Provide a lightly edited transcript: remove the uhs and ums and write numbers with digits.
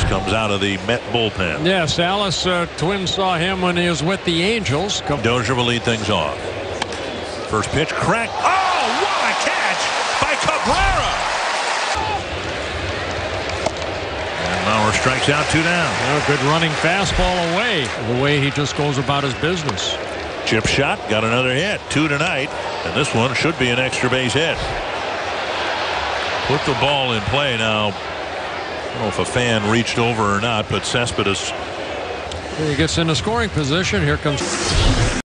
comes out of the Met bullpen. Yeah, Salas, Twins saw him when he was with the Angels. Dozier will lead things off. First pitch, cracked. Oh, what a catch by Cabrera! And Mauer strikes out, 2 down. A good running fastball away. The way he just goes about his business. Chip shot, got another hit. 2 tonight, and this one should be an extra base hit. Put the ball in play now. I don't know if a fan reached over or not, but Cespedes. He gets into scoring position. Here comes